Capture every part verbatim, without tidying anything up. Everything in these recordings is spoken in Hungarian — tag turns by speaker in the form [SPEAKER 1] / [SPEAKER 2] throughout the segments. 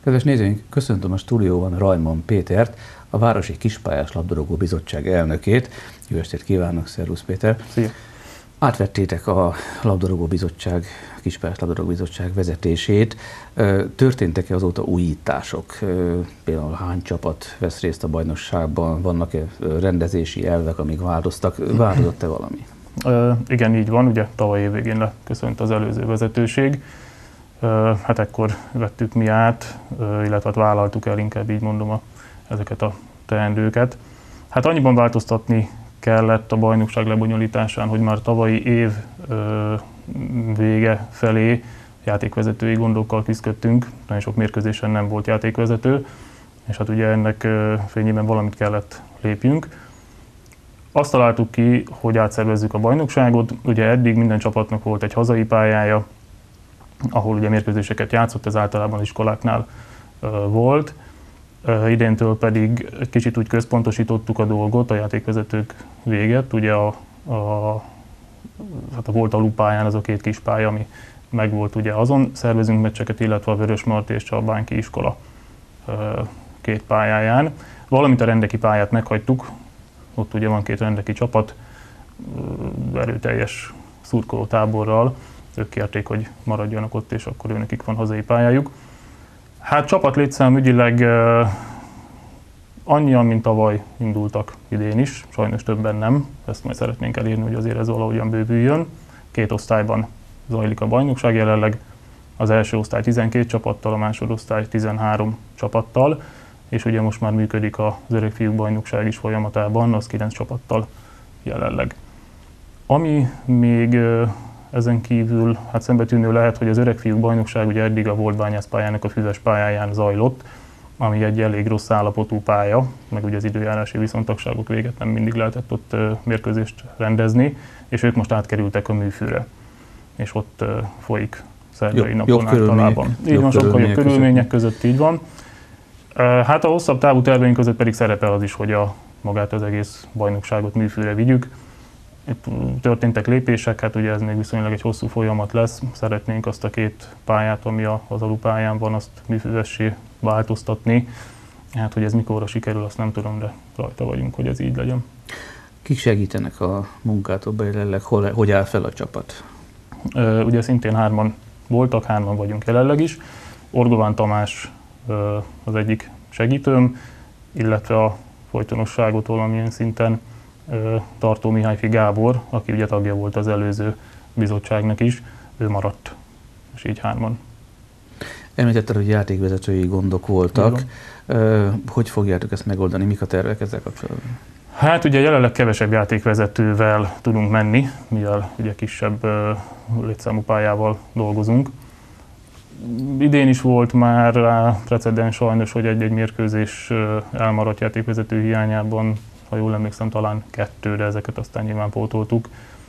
[SPEAKER 1] Kedves nézőink, köszöntöm a stúdióban Rajmon Pétert, a Városi Kispályás Labdarúgó Bizottság elnökét. Jó estét kívánok, szervusz Péter!
[SPEAKER 2] Szia!
[SPEAKER 1] Átvettétek a Labdarúgó Bizottság, a Kispályás Labdarúgó Bizottság vezetését. Történtek-e azóta újítások? Például hány csapat vesz részt a bajnokságban? Vannak-e rendezési elvek, amik változtak? Változott-e valami?
[SPEAKER 2] Uh, igen, így van. Ugye tavaly év végén leköszönt az előző vezetőség. Uh, hát ekkor vettük mi át, uh, illetve hát vállaltuk el, inkább így mondom, a, ezeket a teendőket. Hát annyiban változtatni kellett a bajnokság lebonyolításán, hogy már tavalyi év uh, vége felé játékvezetői gondokkal küzdöttünk. Nagyon sok mérkőzésen nem volt játékvezető, és hát ugye ennek uh, fényében valamit kellett lépjünk. Azt találtuk ki, hogy átszervezzük a bajnokságot. Ugye eddig minden csapatnak volt egy hazai pályája, ahol ugye mérkőzéseket játszott, ez általában iskoláknál uh, volt. Uh, idéntől pedig egy kicsit úgy központosítottuk a dolgot, a játékvezetők véget. Ugye a, a, hát a volt alupályán az a két kis pálya, ami megvolt, ugye azon szervezünk meccseket, illetve a Vörösmarty és Csalbánki iskola uh, két pályáján. Valamint a rendeki pályát meghagytuk, ott ugye van két rendeki csapat, uh, erőteljes szurkoló táborral. Ők kérték, hogy maradjanak ott, és akkor őnekik van hazai pályájuk. Hát csapat létszám ügyileg uh, annyian, mint tavaly indultak idén is, sajnos többen nem. Ezt majd szeretnénk elérni, hogy azért ez valahogyan bővüljön. Két osztályban zajlik a bajnokság jelenleg. Az első osztály tizenkét csapattal, a másodosztály tizenhárom csapattal, és ugye most már működik az öregfiúk bajnokság is folyamatában, az kilenc csapattal jelenleg. Ami még uh, ezen kívül hát szembetűnő lehet, hogy az öregfiúk bajnokság ugye eddig a volt bányászpályának a füves pályáján zajlott, ami egy elég rossz állapotú pálya, meg ugye az időjárási viszontagságok véget nem mindig lehetett ott uh, mérkőzést rendezni, és ők most átkerültek a műfűre, és ott uh, folyik szerdai
[SPEAKER 1] Jobb,
[SPEAKER 2] napon
[SPEAKER 1] jobb
[SPEAKER 2] általában. Így van, sokkal jobb körülmények között, így van. Uh, hát a hosszabb távú terveink között pedig szerepel az is, hogy a magát az egész bajnokságot műfűre vigyük. Itt történtek lépések, hát ugye ez még viszonylag egy hosszú folyamat lesz. Szeretnénk azt a két pályát, ami az alupályán van, azt műfüvessé változtatni. Hát, hogy ez mikorra sikerül, azt nem tudom, de rajta vagyunk, hogy ez így legyen.
[SPEAKER 1] Kik segítenek a munkátokban jelenleg? Hol, hogy áll fel a csapat?
[SPEAKER 2] Uh, ugye szintén hárman voltak, hárman vagyunk jelenleg is. Orgován Tamás uh, az egyik segítőm, illetve a folytonosságot valamilyen szinten Tartó Mihályfi Gábor, aki ugye tagja volt az előző bizottságnak is, ő maradt, és így hárman.
[SPEAKER 1] Említetted, hogy játékvezetői gondok voltak. Hogy fogjátok ezt megoldani? Mik a tervek ezzel kapcsolatban?
[SPEAKER 2] Hát ugye jelenleg kevesebb játékvezetővel tudunk menni, mivel ugye kisebb létszámú pályával dolgozunk. Idén is volt már precedens sajnos, hogy egy-egy mérkőzés elmaradt játékvezető hiányában, ha jól emlékszem, talán kettő, de ezeket aztán nyilván pótoltuk.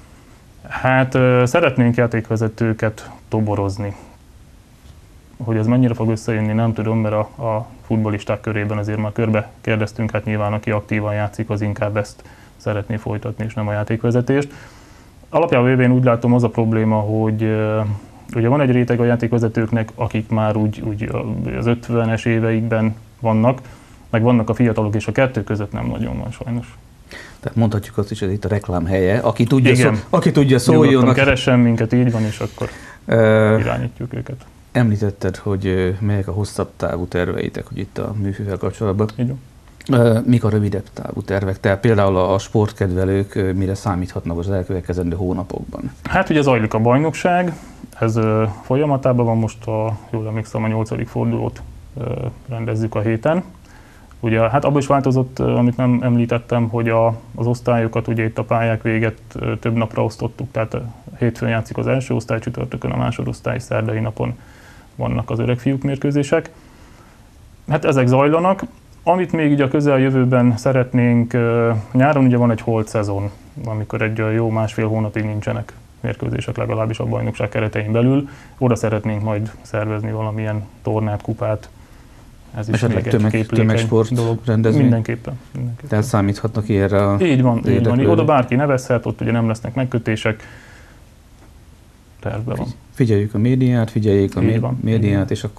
[SPEAKER 2] Hát szeretnénk játékvezetőket toborozni. Hogy ez mennyire fog összejönni, nem tudom, mert a, a futballisták körében azért már körbe kérdeztünk, hát nyilván aki aktívan játszik, az inkább ezt szeretné folytatni, és nem a játékvezetést. Alapjában véve én úgy látom, az a probléma, hogy ugye van egy réteg a játékvezetőknek, akik már úgy, úgy az ötvenes éveikben vannak, meg vannak a fiatalok, és a kettő között nem nagyon van sajnos.
[SPEAKER 1] Tehát mondhatjuk azt is, hogy itt a reklám helye. Aki tudja, szó, aki tudja szóljon.
[SPEAKER 2] Aki... keressen minket, így van, és akkor uh, irányítjuk őket.
[SPEAKER 1] Említetted, hogy melyek a hosszabb távú terveitek, hogy itt a műfűvel kapcsolatban.
[SPEAKER 2] Így van.
[SPEAKER 1] Uh, mik a rövidebb távú tervek? Tehát például a sportkedvelők mire számíthatnak az elkövetkezendő hónapokban? Hát
[SPEAKER 2] ugye zajlik a bajnokság, ez uh, folyamatában van, most a, jól emlékszem, a nyolcadik fordulót uh, rendezzük a héten. Ugye, hát abban is változott, amit nem említettem, hogy a, az osztályokat ugye itt a pályák véget több napra osztottuk, tehát hétfőn játszik az első osztály, csütörtökön a másodosztály, szerdai napon vannak az öregfiúk mérkőzések. Hát ezek zajlanak. Amit még ugye a közeljövőben szeretnénk, nyáron ugye van egy holt szezon, amikor egy jó másfél hónapig nincsenek mérkőzések, legalábbis a bajnokság keretein belül. Oda szeretnénk majd szervezni valamilyen tornát, kupát. Ez is
[SPEAKER 1] esetleg
[SPEAKER 2] még
[SPEAKER 1] tömeg,
[SPEAKER 2] egy
[SPEAKER 1] tömegsport
[SPEAKER 2] dolog.
[SPEAKER 1] Rendezvény?
[SPEAKER 2] Mindenképpen, mindenképpen.
[SPEAKER 1] Tehát számíthatnak ilyenre a
[SPEAKER 2] Így van, így van. Oda bárki nevezhet, ott ugye nem lesznek megkötések. Tervben van.
[SPEAKER 1] Figyeljük a médiát, figyeljük a
[SPEAKER 2] így van,
[SPEAKER 1] médiát, és akkor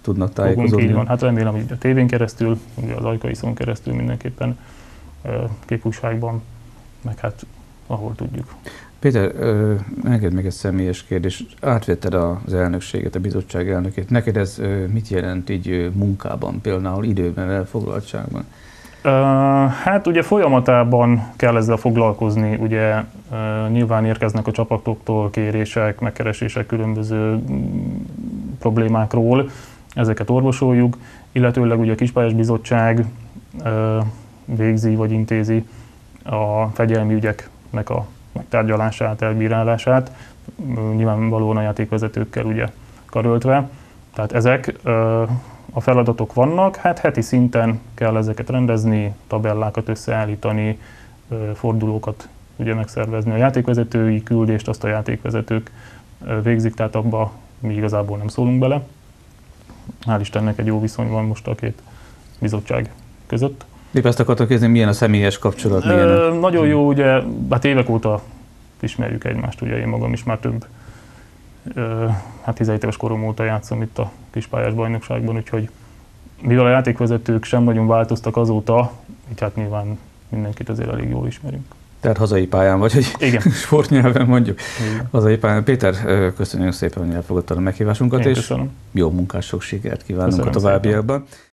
[SPEAKER 1] tudnak tájékozódni.
[SPEAKER 2] Így van. Hát remélem, hogy a tévén keresztül, ugye az Ajkaiszon keresztül mindenképpen képújságban, meg hát ahol tudjuk.
[SPEAKER 1] Péter, engedd meg egy személyes kérdés. Átvetted az elnökséget, a bizottság elnökét. Neked ez mit jelent így munkában, például időben, elfoglaltságban?
[SPEAKER 2] Hát ugye folyamatában kell ezzel foglalkozni, ugye nyilván érkeznek a csapatoktól kérések, megkeresések különböző problémákról, ezeket orvosoljuk, illetőleg ugye a Kispályás Bizottság végzi vagy intézi a fegyelmi ügyeknek a megtárgyalását, elbírálását, nyilvánvalóan a játékvezetőkkel ugye karöltve. Tehát ezek a feladatok vannak, hát heti szinten kell ezeket rendezni, tabellákat összeállítani, fordulókat ugye megszervezni. A játékvezetői küldést azt a játékvezetők végzik, tehát abba mi igazából nem szólunk bele. Hál' Istennek egy jó viszony van most a két bizottság között.
[SPEAKER 1] Épp ezt akartok kérdezni, milyen a személyes kapcsolat? Milyen a...
[SPEAKER 2] Ö, nagyon jó, ugye, hát évek óta ismerjük egymást, ugye én magam is már több, ö, hát tizenhét éves korom óta játszom itt a Kispályás bajnokságban, úgyhogy mivel a játékvezetők sem nagyon változtak azóta, így hát nyilván mindenkit azért elég jól ismerünk.
[SPEAKER 1] Tehát hazai pályán vagy, hogy
[SPEAKER 2] igen.
[SPEAKER 1] Sportnyelven mondjuk.
[SPEAKER 2] Igen.
[SPEAKER 1] Hazai pályán. Péter, köszönjük szépen, hogy elfogadtad a meghívásunkat,
[SPEAKER 2] Én
[SPEAKER 1] és
[SPEAKER 2] köszönöm.
[SPEAKER 1] jó munkás, sok sikert kívánunk
[SPEAKER 2] Köszönöm
[SPEAKER 1] a továbbiakban. Szépen.